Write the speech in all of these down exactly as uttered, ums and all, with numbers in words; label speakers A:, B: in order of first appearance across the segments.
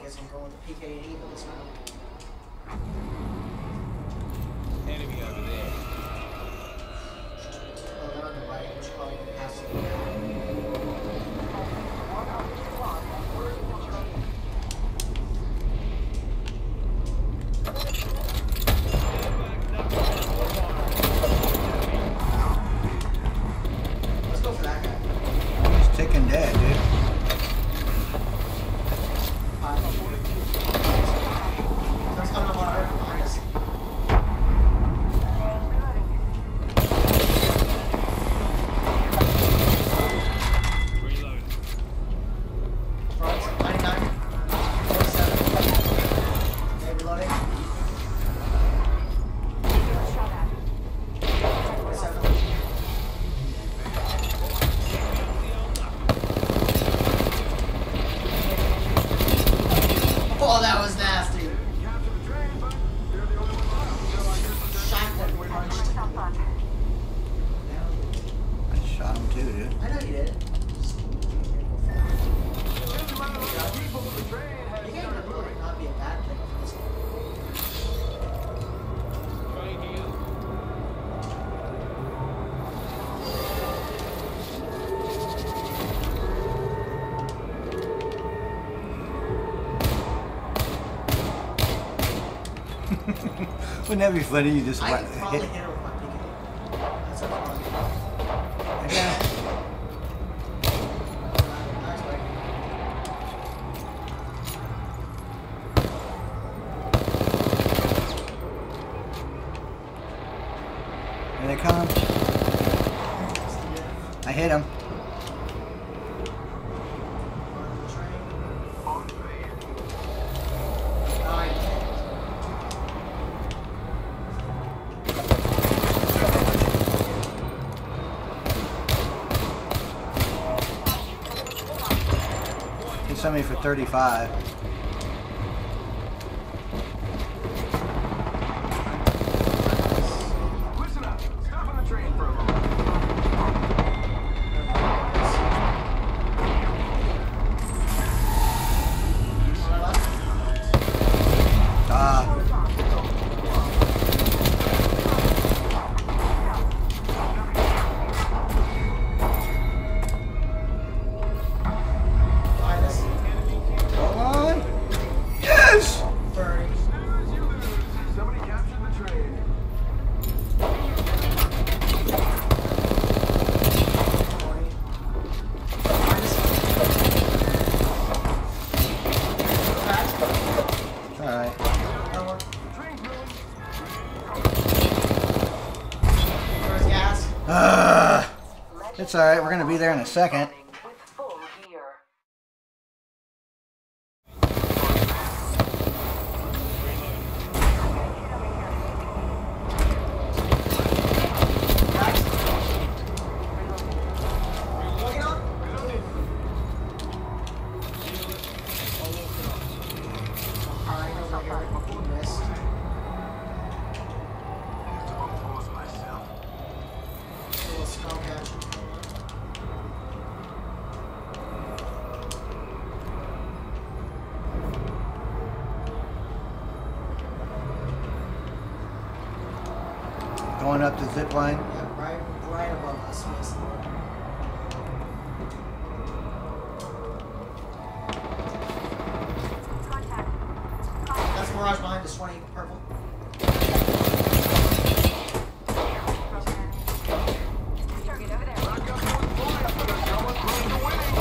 A: boys. I'm going with the P K and E for this round.
B: Enemy over there.
A: Oh, they're on the right, which probably has to be down. Let's go for that guy.
C: He's ticking dead, dude.
A: Someone's coming up on our behind us.
B: Reload.
A: Front, ninety-nine, forty-seven. Okay, reloading. forty-seven. Oh, that was nasty. Shotgun punched.
C: I shot him too, dude.
A: I know you did. You can't really not be a bad thing for this one.
B: Right here.
C: Wouldn't that be funny? You just
A: I
C: went
A: could probably
C: hit.
A: hit her with my P K. That's not funny.
C: Yeah.
A: Nice, buddy.
C: Here they come. I hit him. He sent me for thirty-five.
D: Listen up. Stop on the train for a moment.
C: Ah. Come on. Yes!
A: thirty.
D: Somebody captured the train.
A: twenty.
C: It's alright.
D: Train's moving.
A: Where's gas?
C: Uh, it's alright. We're going to be there in a second.
E: With full gear.
A: Looking up? Alright, over here. You missed.
D: Compose myself.
A: Little skull catch.
C: Going up the zip line.
A: Yeah, right, right above us. Yes, Lord. That's Mirage behind us, twenty purple.
E: Target over there.
D: I got one point, but I got one close to winning.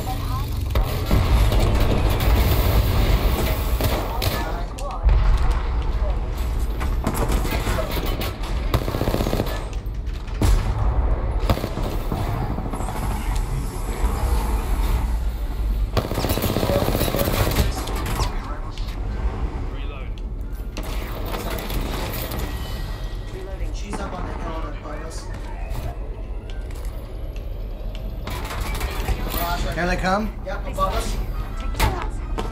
B: Reload.
A: Reloading. She's up on the hill on the us. Mirage right
C: Here they come.
A: Yep, above us.
E: Take shots.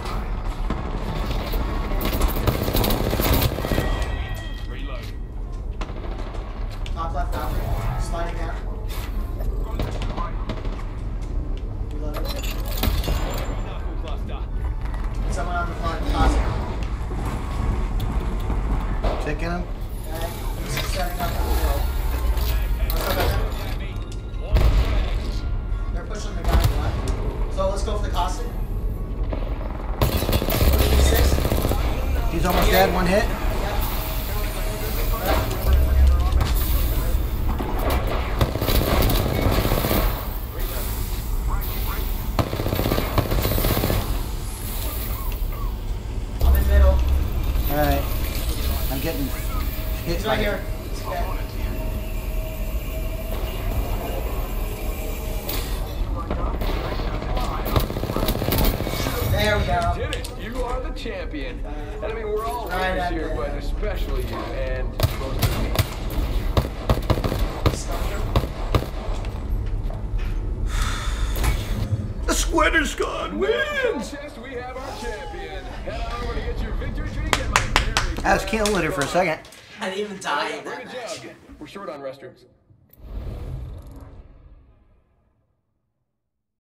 B: Reload.
A: Top left out. Sliding out. Reloading.
B: Knuckle buster.
A: Someone on the flank.
C: get him.
A: Okay. He's setting up in the middle. Let's go back there. They're pushing the guy to the left. So let's go for the caustic. Six.
C: He's almost dead. One hit.
A: I'm in middle.
C: Alright. I'm getting hit.
A: He's
C: by
A: right
C: it.
A: here. He's dead. There we go.
F: Did it! You are the champion. And I mean, we're all
A: Right
F: winners
A: at
F: here,
A: the-
F: but especially you and most of me.
C: The Sweater Squad wins!
F: Chest, we have our champion. Head on over to get your victory drink and my very
C: I was killing it for a second.
A: I didn't even die in
F: Very
A: that
F: good
A: match.
F: job. We're short on restrooms.